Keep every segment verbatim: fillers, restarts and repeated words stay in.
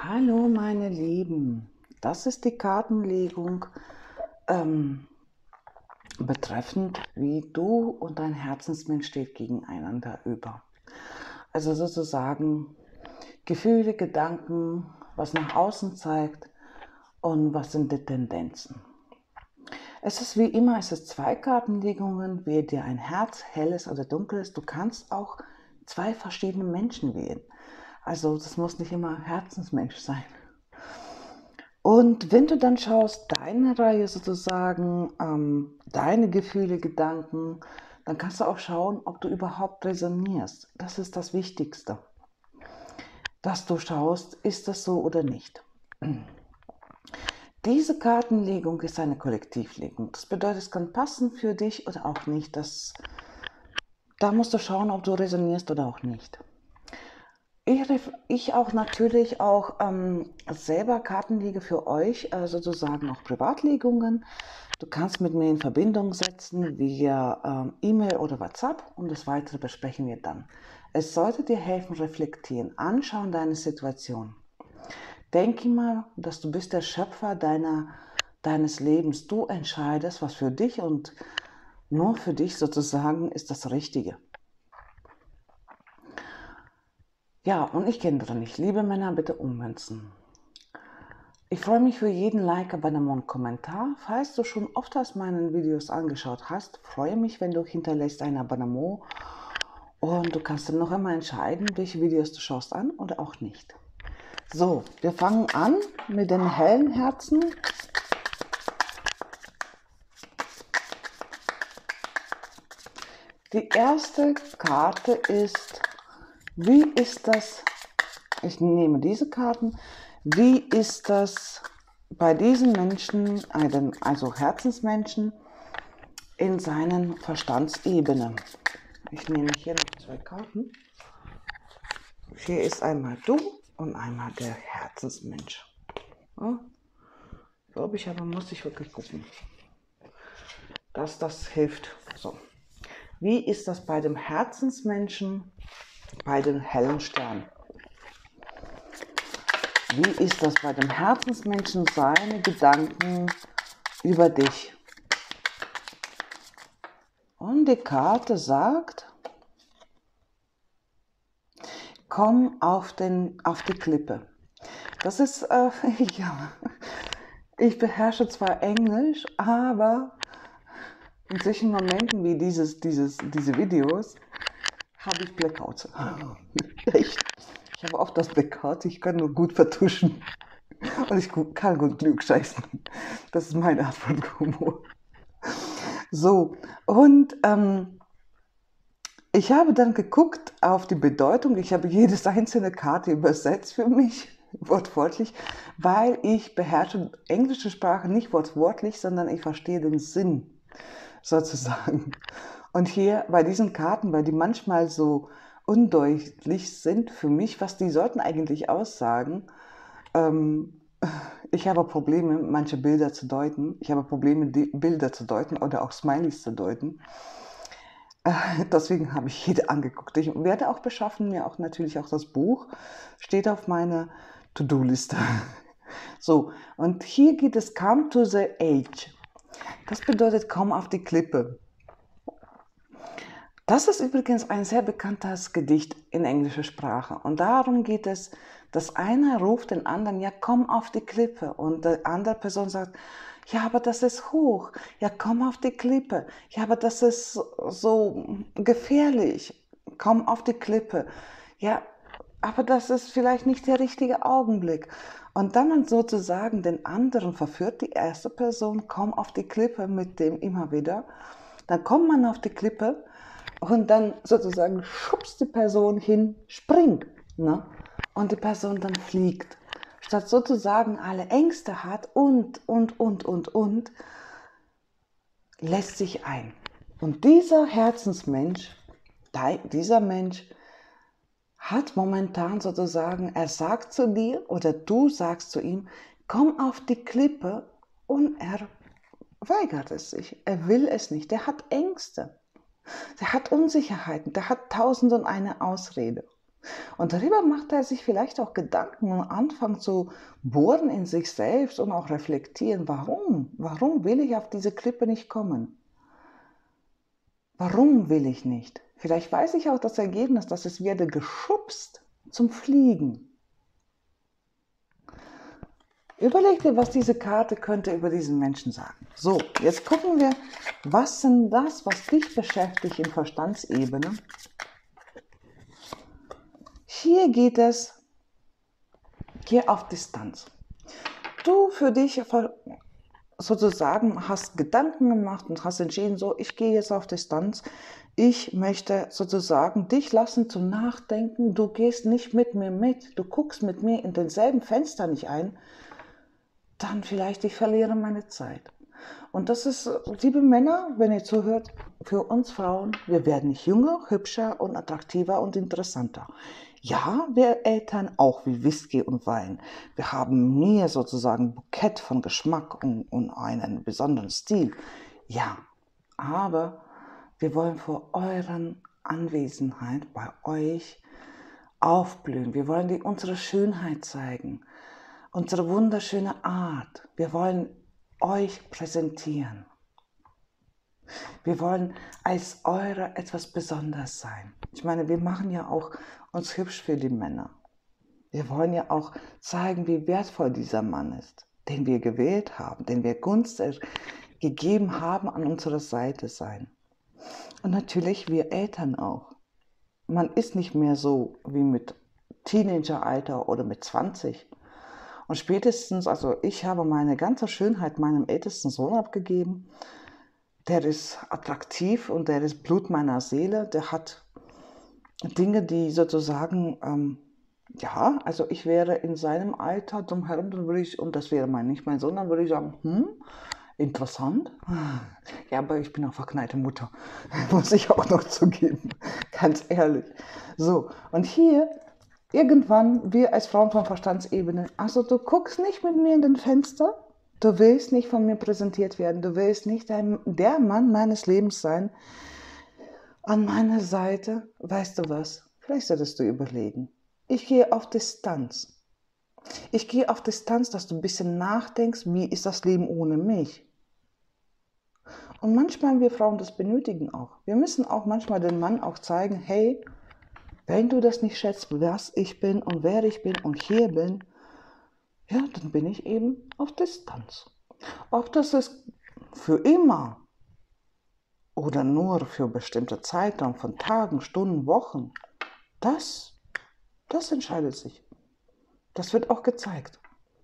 Hallo meine Lieben, das ist die Kartenlegung ähm, betreffend, wie du und dein Herzensmensch steht gegeneinander über. Also sozusagen Gefühle, Gedanken, was nach außen zeigt und was sind die Tendenzen. Es ist wie immer, es ist zwei Kartenlegungen, wähle dir ein Herz, helles oder dunkles. Du kannst auch zwei verschiedene Menschen wählen. Also das muss nicht immer Herzensmensch sein. Und wenn du dann schaust, deine Reihe sozusagen, ähm, deine Gefühle, Gedanken, dann kannst du auch schauen, ob du überhaupt resonierst. Das ist das Wichtigste, dass du schaust, ist das so oder nicht. Diese Kartenlegung ist eine Kollektivlegung. Das bedeutet, es kann passen für dich oder auch nicht. Das, da musst du schauen, ob du resonierst oder auch nicht. Ich, ich auch natürlich auch ähm, selber Karten lege für euch, äh, sozusagen auch Privatlegungen. Du kannst mit mir in Verbindung setzen via ähm, E-Mail oder WhatsApp und das Weitere besprechen wir dann. Es sollte dir helfen, reflektieren, anschauen deine Situation. Denke mal, dass du bist der Schöpfer deiner, deines Lebens. Du entscheidest, was für dich und nur für dich sozusagen ist das Richtige. Ja, und ich kenne das nicht. Liebe Männer, bitte ummünzen. Ich freue mich für jeden Like, Abonnement und Kommentar. Falls du schon oft aus meinen Videos angeschaut hast, freue mich, wenn du hinterlässt ein Abonnement. Und du kannst dann noch einmal entscheiden, welche Videos du schaust an oder auch nicht. So, wir fangen an mit den hellen Herzen. Die erste Karte ist, wie ist das, ich nehme diese Karten, wie ist das bei diesen Menschen, also Herzensmenschen, in seinen Verstandsebenen? Ich nehme hier noch zwei Karten. Hier ist einmal du und einmal der Herzensmensch. Ja, glaube ich, aber muss ich wirklich gucken, dass das hilft. So. Wie ist das bei dem Herzensmenschen, bei den hellen Sternen? Wie ist das bei dem Herzensmenschen, seine Gedanken über dich? Und die Karte sagt, komm auf, den, auf die Klippe. Das ist, äh, ja, ich beherrsche zwar Englisch, aber in solchen Momenten wie dieses, dieses, diese Videos habe ich Blackouts. Echt. Ich habe oft das Blackout, ich kann nur gut vertuschen. Und ich kann gut klugscheißen. Das ist meine Art von Humor. So, und ähm, ich habe dann geguckt auf die Bedeutung. Ich habe jedes einzelne Karte übersetzt für mich, wortwörtlich, weil ich beherrsche englische Sprache nicht wortwörtlich, sondern ich verstehe den Sinn sozusagen. Und hier bei diesen Karten, weil die manchmal so undeutlich sind für mich, was die sollten eigentlich aussagen, ähm, ich habe Probleme, manche Bilder zu deuten. Ich habe Probleme, die Bilder zu deuten oder auch Smileys zu deuten. Äh, deswegen habe ich jede angeguckt. Ich werde auch beschaffen, mir auch natürlich auch das Buch. Steht auf meiner To-Do-Liste. So, und hier geht es Come to the Edge. Das bedeutet, komm auf die Klippe. Das ist übrigens ein sehr bekanntes Gedicht in englischer Sprache. Und darum geht es, dass einer ruft den anderen, ja, komm auf die Klippe. Und die andere Person sagt, ja, aber das ist hoch. Ja, komm auf die Klippe. Ja, aber das ist so gefährlich. Komm auf die Klippe. Ja, aber das ist vielleicht nicht der richtige Augenblick. Und dann man sozusagen den anderen verführt, die erste Person, komm auf die Klippe mit dem immer wieder. Dann kommt man auf die Klippe und dann sozusagen schubst die Person hin, springt, ne? Und die Person dann fliegt. Statt sozusagen alle Ängste hat und, und, und, und, und, lässt sich ein. Und dieser Herzensmensch, dieser Mensch hat momentan sozusagen, er sagt zu dir oder du sagst zu ihm, komm auf die Klippe, und er weigert es sich. Er will es nicht. Der hat Ängste. Der hat Unsicherheiten. Der hat tausend und eine Ausrede. Und darüber macht er sich vielleicht auch Gedanken und anfängt zu bohren in sich selbst und auch reflektieren, warum? Warum will ich auf diese Klippe nicht kommen? Warum will ich nicht? Vielleicht weiß ich auch das Ergebnis, dass es werde geschubst zum Fliegen. Überleg dir, was diese Karte könnte über diesen Menschen sagen. So, jetzt gucken wir, was sind das, was dich beschäftigt in Verstandsebene. Hier geht es, hier auf Distanz. Du für dich sozusagen hast Gedanken gemacht und hast entschieden, so, ich gehe jetzt auf Distanz. Ich möchte sozusagen dich lassen zum Nachdenken. Du gehst nicht mit mir mit. Du guckst mit mir in denselben Fenster nicht ein. Dann vielleicht, ich verliere meine Zeit. Und das ist, liebe Männer, wenn ihr zuhört, für uns Frauen, wir werden nicht jünger, hübscher und attraktiver und interessanter. Ja, wir eltern auch wie Whisky und Wein. Wir haben mehr sozusagen ein Bukett von Geschmack und, und einen besonderen Stil. Ja, aber wir wollen vor euren Anwesenheit bei euch aufblühen. Wir wollen die, unsere Schönheit zeigen, unsere wunderschöne Art. Wir wollen euch präsentieren. Wir wollen als eure etwas Besonderes sein. Ich meine, wir machen ja auch uns hübsch für die Männer. Wir wollen ja auch zeigen, wie wertvoll dieser Mann ist, den wir gewählt haben, den wir Gunst gegeben haben, an unserer Seite sein. Und natürlich wir Eltern auch. Man ist nicht mehr so wie mit Teenageralter oder mit zwanzig. Und spätestens, also ich habe meine ganze Schönheit meinem ältesten Sohn abgegeben. Der ist attraktiv und der ist Blut meiner Seele. Der hat Dinge, die sozusagen, ähm, ja, also ich wäre in seinem Alter drumherum, dann würde ich, und das wäre mein, nicht mein Sohn, dann würde ich sagen, hm, interessant. Ja, aber ich bin auch verknallte Mutter, muss ich auch noch zugeben, ganz ehrlich. So, und hier, irgendwann, wir als Frauen von Verstandsebene, also du guckst nicht mit mir in den Fenster, du willst nicht von mir präsentiert werden, du willst nicht ein, der Mann meines Lebens sein. An meiner Seite, weißt du was, vielleicht solltest du überlegen, ich gehe auf Distanz. Ich gehe auf Distanz, dass du ein bisschen nachdenkst, wie ist das Leben ohne mich? Und manchmal, wir Frauen das benötigen auch. Wir müssen auch manchmal dem Mann auch zeigen, hey, wenn du das nicht schätzt, was ich bin und wer ich bin und hier bin, ja, dann bin ich eben auf Distanz. Ob das ist für immer oder nur für bestimmte Zeitraum von Tagen, Stunden, Wochen, das, das entscheidet sich. Das wird auch gezeigt.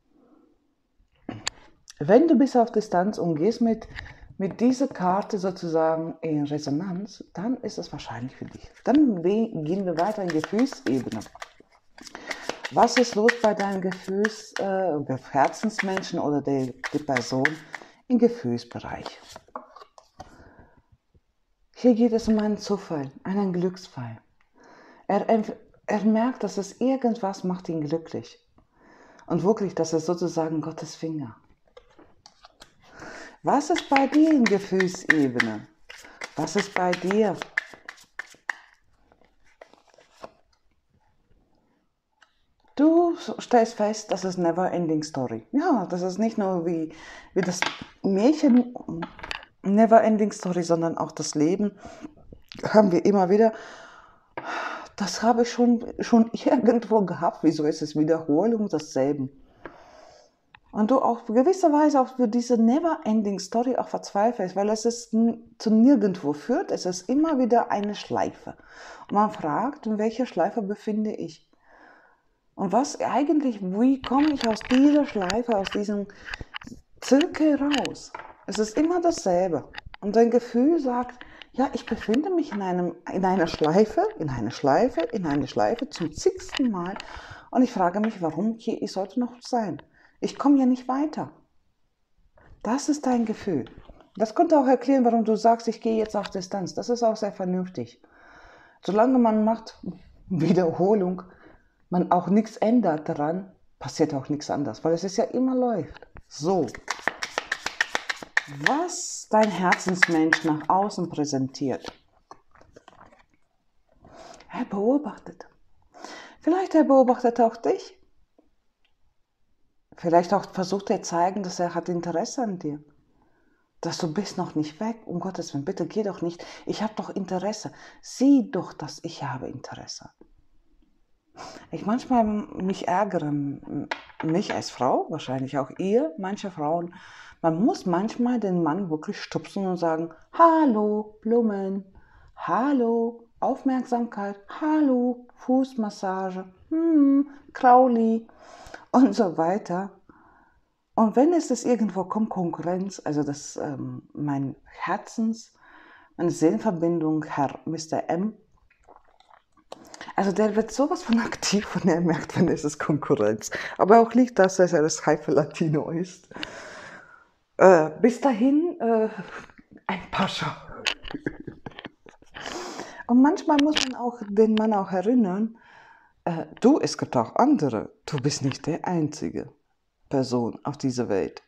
Wenn du bist auf Distanz und gehst mit, mit dieser Karte sozusagen in Resonanz, dann ist es wahrscheinlich für dich. Dann gehen wir weiter in Gefühlsebene. Was ist los bei deinem Gefühls, äh, Herzensmenschen oder der, der Person im Gefühlsbereich? Hier geht es um einen Zufall, einen Glücksfall. Er, er merkt, dass es irgendwas macht ihn glücklich. Und wirklich, das ist sozusagen Gottes Finger. Was ist bei dir in Gefühlsebene? Was ist bei dir? Du stellst fest, das ist never ending story. Ja, das ist nicht nur wie, wie das Märchen never ending story, sondern auch das Leben. Haben wir immer wieder, das habe ich schon, schon irgendwo gehabt. Wieso ist es Wiederholung desselben? Und du auch gewisser Weise auch für diese never ending story auch verzweifelst, weil es ist zu nirgendwo führt. Es ist immer wieder eine Schleife. Und man fragt, in welcher Schleife befinde ich? Und was eigentlich, wie komme ich aus dieser Schleife, aus diesem Zirkel raus? Es ist immer dasselbe. Und dein Gefühl sagt, ja, ich befinde mich in, einem, in einer Schleife, in einer Schleife, in einer Schleife zum zigsten Mal. Und ich frage mich, warum hier ich sollte noch sein. Ich komme ja nicht weiter. Das ist dein Gefühl. Das könnte auch erklären, warum du sagst, ich gehe jetzt auf Distanz. Das ist auch sehr vernünftig. Solange man macht Wiederholung, man auch nichts ändert daran, passiert auch nichts anderes, weil es ist ja immer läuft. So, was dein Herzensmensch nach außen präsentiert. Er beobachtet. Vielleicht er beobachtet auch dich. Vielleicht auch versucht er zeigen, dass er hat Interesse an dir. Dass du bist noch nicht weg. Um Gottes Willen, bitte geh doch nicht. Ich habe doch Interesse. Sieh doch, dass ich habe Interesse. Ich manchmal mich ärgere, mich als Frau, wahrscheinlich auch ihr, manche Frauen, man muss manchmal den Mann wirklich stupsen und sagen, hallo Blumen, hallo Aufmerksamkeit, hallo Fußmassage, hm, Krauli und so weiter. Und wenn es ist irgendwo kommt Konkurrenz, also das ähm, mein Herzens, meine Seelenverbindung, Herr Mister M, also der wird sowas von aktiv und er merkt, wenn es ist Konkurrenz. Aber auch liegt das, dass er das Haife Latino ist. Äh, bis dahin äh, ein Pascha. Und manchmal muss man auch den Mann auch erinnern, äh, du, es gibt auch andere. Du bist nicht der einzige Person auf dieser Welt.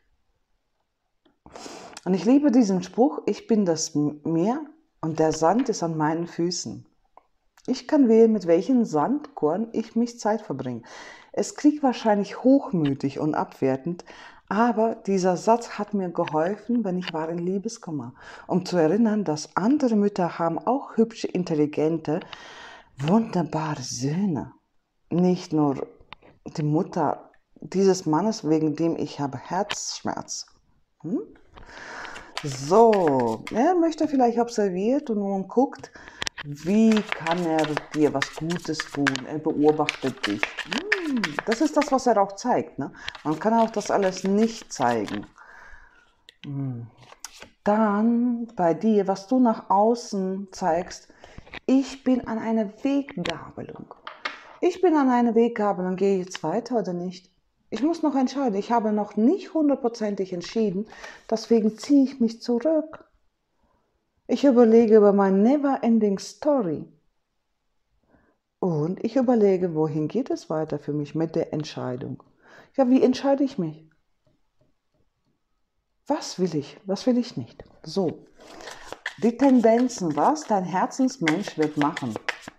Und ich liebe diesen Spruch, ich bin das Meer und der Sand ist an meinen Füßen. Ich kann wählen, mit welchem Sandkorn ich mich Zeit verbringe. Es klingt wahrscheinlich hochmütig und abwertend, aber dieser Satz hat mir geholfen, wenn ich war in Liebeskummer, um zu erinnern, dass andere Mütter haben auch hübsche, intelligente, wunderbare Söhne. Nicht nur die Mutter dieses Mannes, wegen dem ich habe Herzschmerz. Hm? So, er möchte vielleicht observiert und nun guckt, wie kann er dir was Gutes tun? Er beobachtet dich. Hm, das ist das, was er auch zeigt. Ne? Man kann auch das alles nicht zeigen. Hm. Dann bei dir, was du nach außen zeigst, ich bin an einer Weggabelung. Ich bin an einer Weggabelung, gehe ich jetzt weiter oder nicht? Ich muss noch entscheiden. Ich habe noch nicht hundertprozentig entschieden, deswegen ziehe ich mich zurück. Ich überlege über meine Never-Ending Story. Und ich überlege, wohin geht es weiter für mich mit der Entscheidung. Ja, wie entscheide ich mich? Was will ich, was will ich nicht? So, die Tendenzen, was dein Herzensmensch wird machen.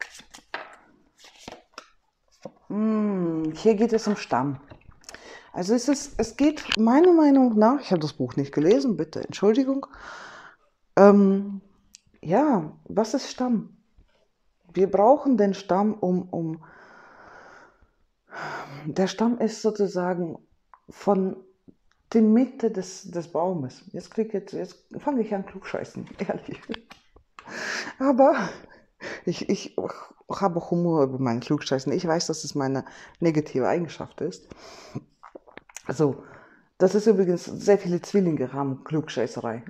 Hm, hier geht es um Stamm. Also es, ist, es geht meiner Meinung nach, ich habe das Buch nicht gelesen, bitte Entschuldigung, ähm, ja, was ist Stamm? Wir brauchen den Stamm, um, um, der Stamm ist sozusagen von der Mitte des, des Baumes. Jetzt, krieg jetzt, jetzt fange ich an klugscheißen, ehrlich. Aber ich, ich habe Humor über meinen Klugscheißen. Ich weiß, dass es meine negative Eigenschaft ist. Also, das ist übrigens, sehr viele Zwillinge haben Klugscheißerei.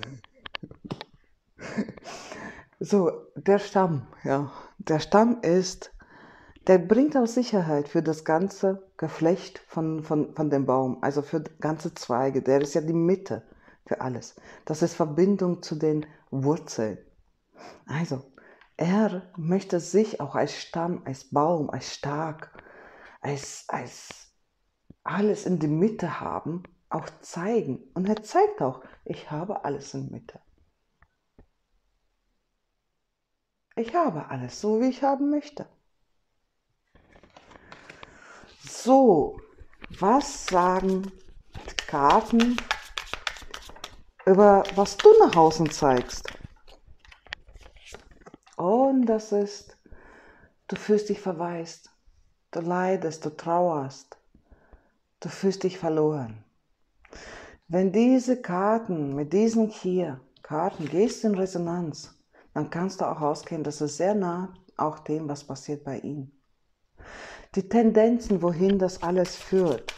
So, der Stamm, ja. Der Stamm ist, der bringt auch Sicherheit für das ganze Geflecht von, von, von dem Baum, also für ganze Zweige. Der ist ja die Mitte für alles. Das ist Verbindung zu den Wurzeln. Also, er möchte sich auch als Stamm, als Baum, als stark, als, als alles in die Mitte haben, auch zeigen. Und er zeigt auch, ich habe alles in der Mitte. Ich habe alles so, wie ich haben möchte. So, was sagen die Karten über was du nach außen zeigst? Und das ist, du fühlst dich verwaist, du leidest, du trauerst, du fühlst dich verloren. Wenn diese Karten, mit diesen hier Karten gehst in Resonanz, dann kannst du auch ausgehen, dass es sehr nah auch dem, was passiert bei ihm. Die Tendenzen, wohin das alles führt.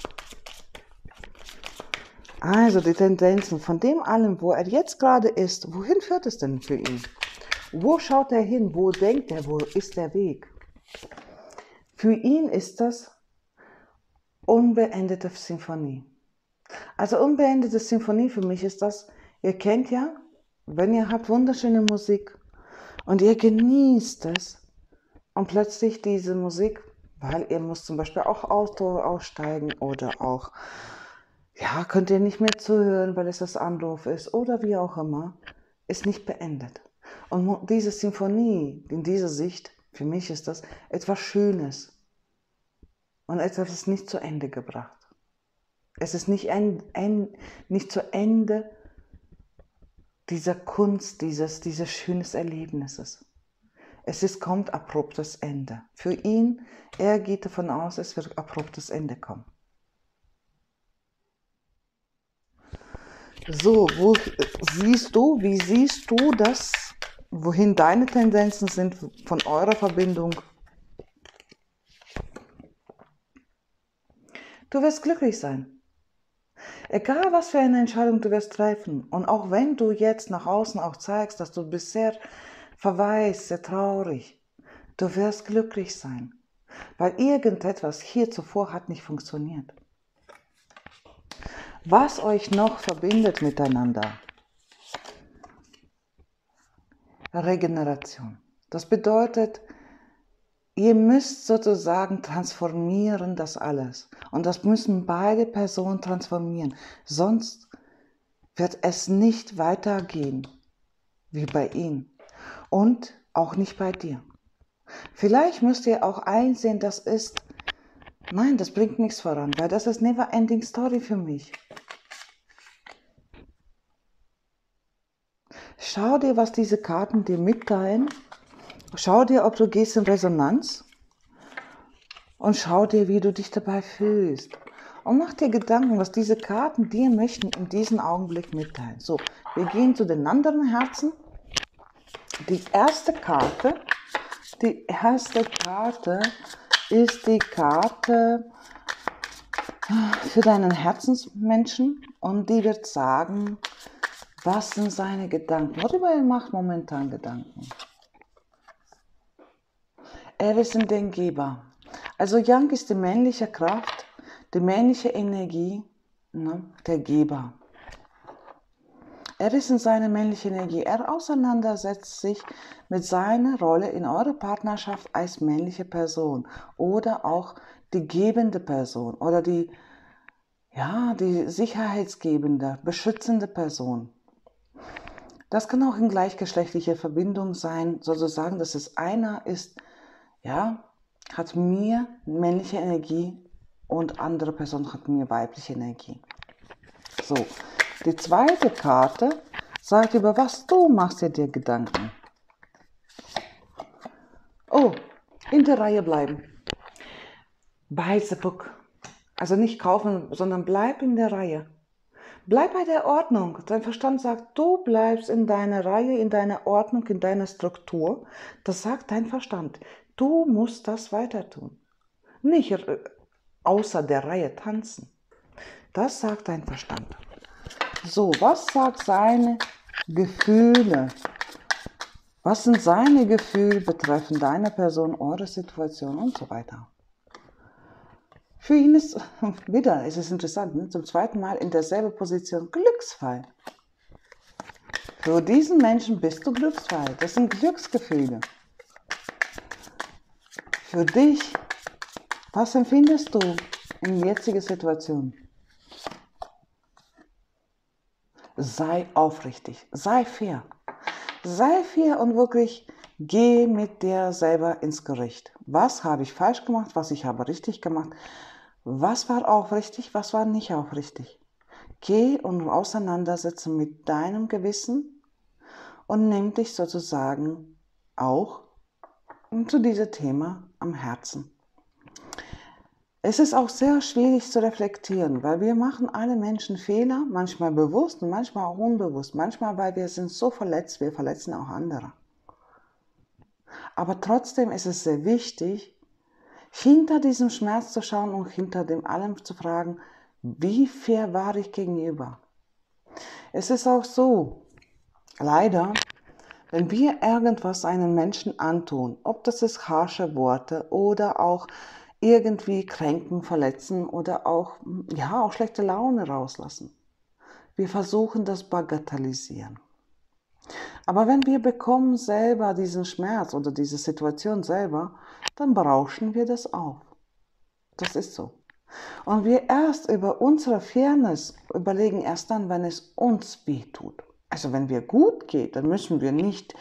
Also die Tendenzen von dem allem, wo er jetzt gerade ist, wohin führt es denn für ihn? Wo schaut er hin? Wo denkt er? Wo ist der Weg? Für ihn ist das unbeendete Symphonie. Also unbeendete Symphonie für mich ist das, ihr kennt ja, wenn ihr habt wunderschöne Musik und ihr genießt es und plötzlich diese Musik, weil ihr müsst zum Beispiel auch Auto aussteigen oder auch, ja, könnt ihr nicht mehr zuhören, weil es das Anruf ist oder wie auch immer, ist nicht beendet. Und diese Symphonie, in dieser Sicht, für mich ist das etwas Schönes. und etwas ist nicht zu Ende gebracht. Es ist nicht, ein, ein, nicht zu Ende dieser Kunst, dieses, dieses schönes Erlebnisses. Es ist, kommt abruptes Ende. Für ihn, er geht davon aus, es wird abruptes Ende kommen. So, wo siehst du, wie siehst du das, wohin deine Tendenzen sind von eurer Verbindung? Du wirst glücklich sein. Egal, was für eine Entscheidung du wirst treffen. Und auch wenn du jetzt nach außen auch zeigst, dass du bist sehr verwaist, sehr traurig, du wirst glücklich sein. Weil irgendetwas hier zuvor hat nicht funktioniert. Was euch noch verbindet miteinander? Regeneration. Das bedeutet, ihr müsst sozusagen transformieren das alles. Und das müssen beide Personen transformieren. Sonst wird es nicht weitergehen wie bei ihnen. Und auch nicht bei dir. Vielleicht müsst ihr auch einsehen, das ist, nein, das bringt nichts voran, weil das ist never ending story für mich. Schau dir, was diese Karten dir mitteilen. Schau dir, ob du gehst in Resonanz. Und schau dir, wie du dich dabei fühlst. Und mach dir Gedanken, was diese Karten dir möchten in diesem Augenblick mitteilen. So, wir gehen zu den anderen Herzen. Die erste Karte, die erste Karte ist die Karte für deinen Herzensmenschen. Und die wird sagen, was sind seine Gedanken? Worüber er macht momentan Gedanken? Er ist ein Denkgeber. Also Yang ist die männliche Kraft, die männliche Energie, ne, der Geber. Er ist in seiner männlichen Energie. Er auseinandersetzt sich mit seiner Rolle in eurer Partnerschaft als männliche Person oder auch die gebende Person oder die, ja, die sicherheitsgebende, beschützende Person. Das kann auch in gleichgeschlechtlicher Verbindung sein, sozusagen, dass es einer ist, ja, hat mir männliche Energie und andere Person hat mir weibliche Energie. So, die zweite Karte sagt über was du machst dir dir Gedanken. Oh, in der Reihe bleiben. Buy the book. Also nicht kaufen, sondern bleib in der Reihe. Bleib bei der Ordnung. Dein Verstand sagt, du bleibst in deiner Reihe, in deiner Ordnung, in deiner Struktur. Das sagt dein Verstand. Du musst das weiter tun. Nicht außer der Reihe tanzen. Das sagt dein Verstand. So, was sagt seine Gefühle? Was sind seine Gefühle betreffend deiner Person, eure Situation und so weiter? Für ihn ist, wieder, es ist interessant, ne? Zum zweiten Mal in derselben Position Glücksfall. Für diesen Menschen bist du Glücksfall. Das sind Glücksgefühle. Für dich, was empfindest du in der jetzigen Situation? Sei aufrichtig, sei fair. Sei fair und wirklich geh mit dir selber ins Gericht. Was habe ich falsch gemacht, was ich habe richtig gemacht? Was war aufrichtig, was war nicht aufrichtig? Geh und auseinandersetze mit deinem Gewissen und nimm dich sozusagen auch zu diesem Thema am Herzen. Es ist auch sehr schwierig zu reflektieren, weil wir machen alle Menschen Fehler, manchmal bewusst und manchmal auch unbewusst. Manchmal, weil wir sind so verletzt, wir verletzen auch andere. Aber trotzdem ist es sehr wichtig, hinter diesem Schmerz zu schauen und hinter dem allem zu fragen, wie fair war ich gegenüber? Es ist auch so, leider, wenn wir irgendwas einem Menschen antun, ob das ist harsche Worte oder auch irgendwie kränken, verletzen oder auch, ja, auch schlechte Laune rauslassen. Wir versuchen das bagatellisieren. Aber wenn wir bekommen selber diesen Schmerz oder diese Situation selber, dann berauschen wir das auf. Das ist so. Und wir erst über unsere Fairness überlegen erst dann, wenn es uns weh tut. Also wenn wir gut geht, dann müssen wir nicht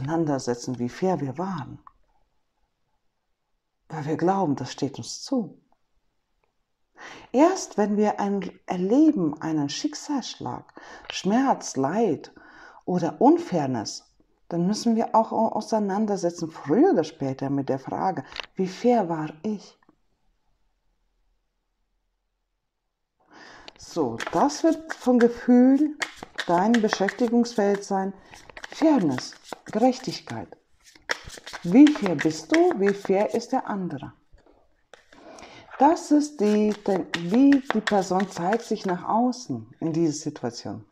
auseinandersetzen, wie fair wir waren. Weil wir glauben, das steht uns zu. Erst wenn wir ein, erleben einen Schicksalsschlag, Schmerz, Leid oder Unfairness, dann müssen wir auch auseinandersetzen, früher oder später, mit der Frage, wie fair war ich? So, das wird vom Gefühl dein Beschäftigungsfeld sein. Fairness, Gerechtigkeit. Wie fair bist du? Wie fair ist der andere? Das ist die, wie die Person zeigt sich nach außen in dieser Situation.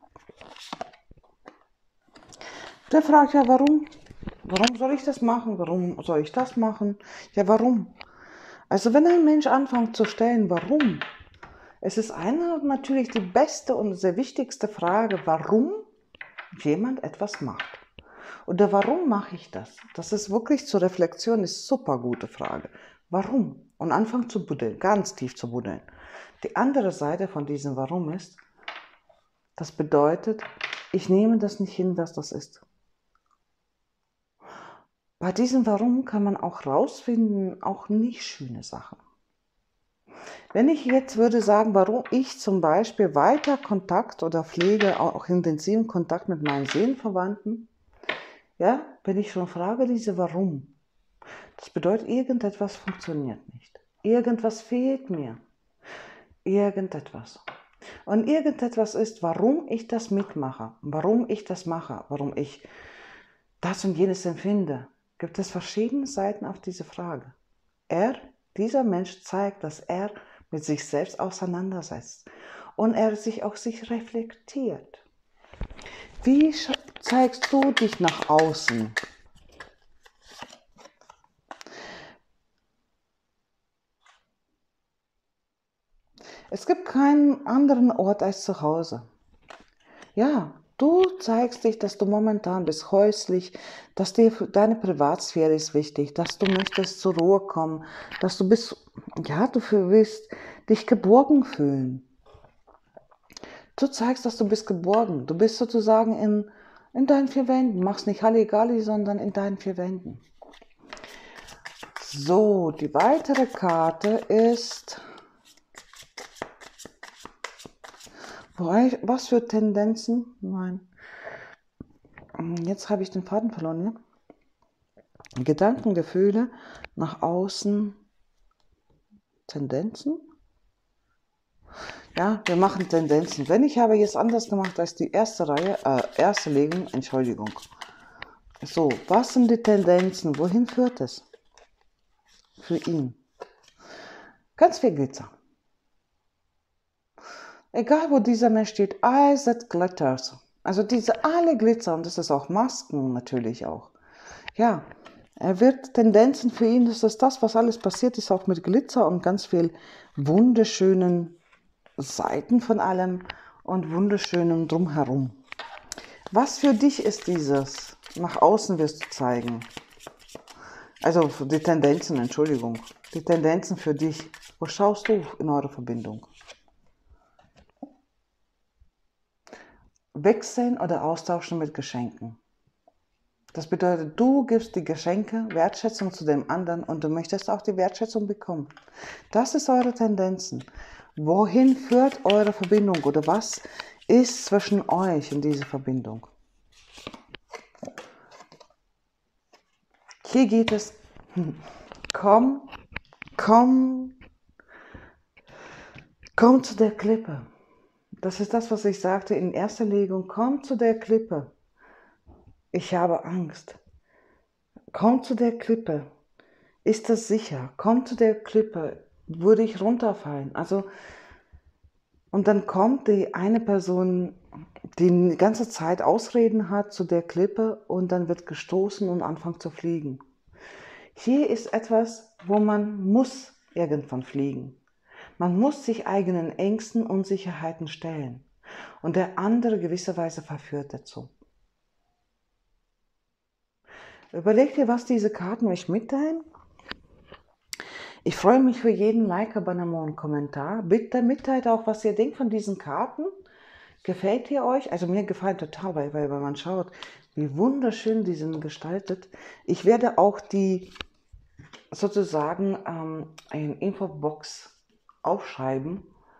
Der fragt ja, warum? Warum soll ich das machen? Warum soll ich das machen? Ja, warum? Also wenn ein Mensch anfängt zu stellen, warum? Es ist eine natürlich die beste und sehr wichtigste Frage, warum jemand etwas macht. Oder warum mache ich das? Das ist wirklich zur Reflexion, ist eine super gute Frage. Warum? Und anfangen zu buddeln, ganz tief zu buddeln. Die andere Seite von diesem Warum ist, das bedeutet, ich nehme das nicht hin, was das ist. Bei diesem Warum kann man auch rausfinden, auch nicht schöne Sachen. Wenn ich jetzt würde sagen, warum ich zum Beispiel weiter Kontakt oder pflege, auch intensiven Kontakt mit meinen Seelenverwandten, ja, wenn ich schon frage, diese Warum, das bedeutet, irgendetwas funktioniert nicht. Irgendwas fehlt mir. Irgendetwas. Und irgendetwas ist, warum ich das mitmache, warum ich das mache, warum ich das und jenes empfinde. Gibt es verschiedene Seiten auf diese Frage. Er, dieser Mensch zeigt, dass er mit sich selbst auseinandersetzt und er sich auch sich reflektiert. Wie zeigst du dich nach außen? Es gibt keinen anderen Ort als zu Hause. Ja, du zeigst dich, dass du momentan bist häuslich, dass dir deine Privatsphäre ist wichtig, dass du möchtest zur Ruhe kommen, dass du bist, ja, du willst dich geborgen fühlen. Du zeigst, dass du bist geborgen. Du bist sozusagen in, in deinen vier Wänden. Machst nicht Halligalli, sondern in deinen vier Wänden. So, die weitere Karte ist, was für Tendenzen? Nein. Jetzt habe ich den Faden verloren. Ja? Gedanken, Gefühle, nach außen, Tendenzen? Ja, wir machen Tendenzen. Wenn ich habe jetzt anders gemacht als die erste Reihe, äh, erste Legung, Entschuldigung. So, was sind die Tendenzen? Wohin führt es? Für ihn. Ganz viel Glitzer. Egal, wo dieser Mensch steht, all that glitters. Also diese alle Glitzer, und das ist auch Masken natürlich auch. Ja, er wird Tendenzen für ihn, das ist das, was alles passiert ist, auch mit Glitzer und ganz viel wunderschönen Seiten von allem und wunderschönem Drumherum. Was für dich ist dieses? Nach außen wirst du zeigen. Also die Tendenzen, Entschuldigung. Die Tendenzen für dich. Wo schaust du in eure Verbindung? Wechseln oder austauschen mit Geschenken. Das bedeutet, du gibst die Geschenke, Wertschätzung zu dem anderen und du möchtest auch die Wertschätzung bekommen. Das ist eure Tendenzen. Wohin führt eure Verbindung oder was ist zwischen euch in dieser Verbindung? Hier geht es, komm, komm, komm zu der Klippe. Das ist das, was ich sagte in erster Legung. Komm zu der Klippe. Ich habe Angst. Komm zu der Klippe. Ist das sicher? Komm zu der Klippe. Würde ich runterfallen? Also, und dann kommt die eine Person, die die ganze Zeit Ausreden hat, zu der Klippe und dann wird gestoßen und anfängt zu fliegen. Hier ist etwas, wo man muss irgendwann fliegen. Man muss sich eigenen Ängsten und Unsicherheiten stellen. Und der andere gewisserweise verführt dazu. Überleg dir, was diese Karten euch mitteilen. Ich freue mich für jeden Like, Abonnement und Kommentar. Bitte mitteilt auch, was ihr denkt von diesen Karten. Gefällt ihr euch? Also mir gefallen total, weil, weil man schaut, wie wunderschön die sind gestaltet. Ich werde auch die sozusagen ähm, eine Infobox aufschreiben,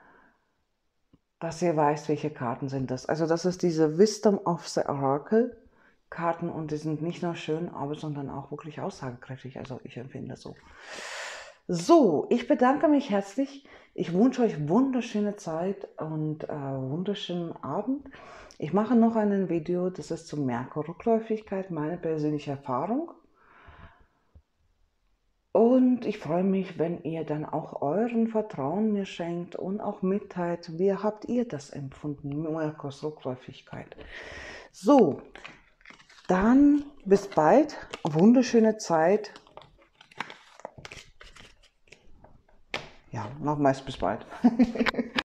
dass ihr weißt, welche Karten sind das. Also das ist diese Wisdom of the Oracle Karten und die sind nicht nur schön, aber sondern auch wirklich aussagekräftig. Also ich empfinde das so. So, ich bedanke mich herzlich. Ich wünsche euch wunderschöne Zeit und äh, wunderschönen Abend. Ich mache noch ein Video, das ist zur Merkur-Rückläufigkeit, meine persönliche Erfahrung. Und ich freue mich, wenn ihr dann auch euren Vertrauen mir schenkt und auch mitteilt, wie habt ihr das empfunden, Merkurs Rückläufigkeit. So, dann bis bald, wunderschöne Zeit. Ja, nochmals bis bald.